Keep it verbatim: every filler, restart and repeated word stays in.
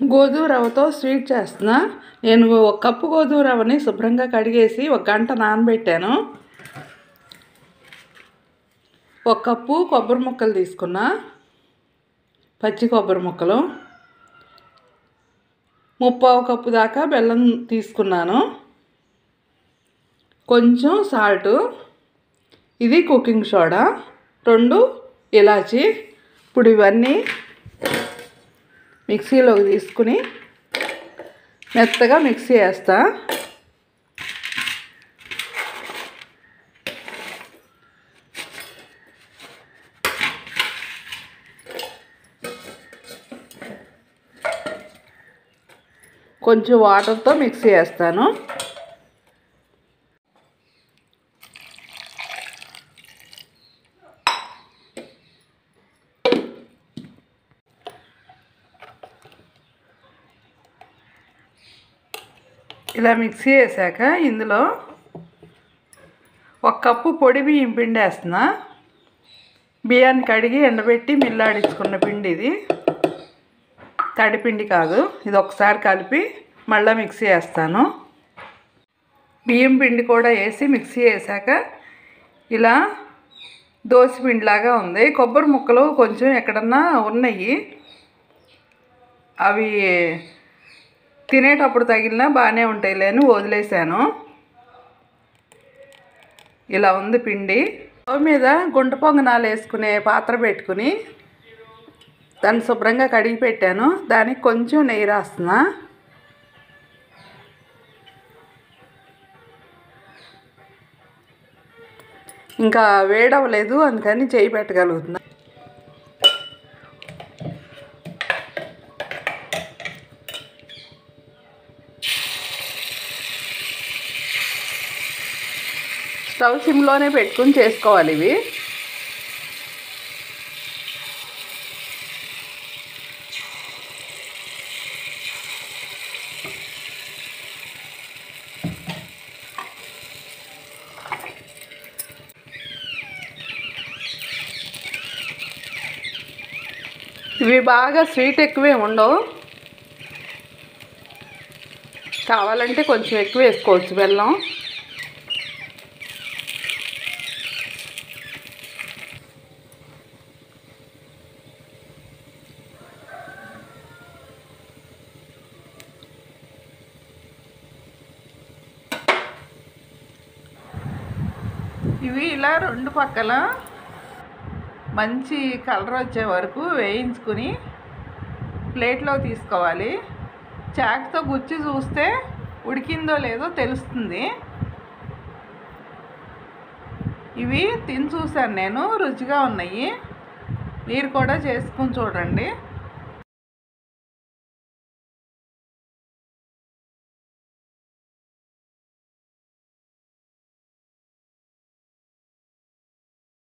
గోధుమ రవ్వతో స్వీట్ చేస్తున్నా. నేను ఒక కప్పు గోధుమ రవ్వని శుభ్రంగా కడిగేసి ఒక గంట నానబెట్టాను. ఒక కప్పు కొబ్బరి ముక్కలు తీసుకున్నా, పచ్చి కొబ్బరి ముక్కలు. ముప్పావు కప్పు దాకా బెల్లం తీసుకున్నాను. కొంచెం సాల్టు, ఇది కుకింగ్ సోడా, రెండు ఇలాచి. ఇప్పుడు ఇవన్నీ మిక్సీలోకి తీసుకుని మెత్తగా మిక్సీ వేస్తా. కొంచెం వాటర్తో మిక్సీ వేస్తాను. ఇలా మిక్సీ వేసాక ఇందులో ఒక కప్పు పొడి బియ్యం పిండి వేస్తున్నా. బియ్యాన్ని కడిగి ఎండబెట్టి మిల్లాడించుకున్న పిండి ఇది, తడిపిండి కాదు. ఇది ఒకసారి కలిపి మళ్ళీ మిక్సీ వేస్తాను. బియ్యం పిండి కూడా వేసి మిక్సీ వేసాక ఇలా దోశ పిండిలాగా ఉంది. కొబ్బరి ముక్కలు కొంచెం ఎక్కడన్నా ఉన్నాయి, అవి తినేటప్పుడు తగిలినా బాగానే ఉంటాయిలే అని వదిలేసాను. ఇలా ఉంది పిండి. స్టవ్ మీద గుంట పొంగనాలు వేసుకునే పాత్ర పెట్టుకుని దాన్ని శుభ్రంగా కడిగి పెట్టాను. దానికి కొంచెం నెయ్యి రాస్తున్నా. ఇంకా వేడవలేదు, అందుకని చేయి పెట్టగలుగుతున్నా. స్టవ్ సిమ్లోనే పెట్టుకుని చేసుకోవాలి ఇవి. ఇవి బాగా స్వీట్ ఎక్కువే ఉండవు, కావాలంటే కొంచెం ఎక్కువ వేసుకోవచ్చు బెల్లం. ఇవి ఇలా రెండు పక్కల మంచి కలర్ వచ్చే వరకు వేయించుకుని ప్లేట్లో తీసుకోవాలి. చాకుతో గుచ్చి చూస్తే ఉడికిందో లేదో తెలుస్తుంది. ఇవి తిని చూశాను నేను, రుచిగా ఉన్నాయి. మీరు కూడా చేసుకుని చూడండి.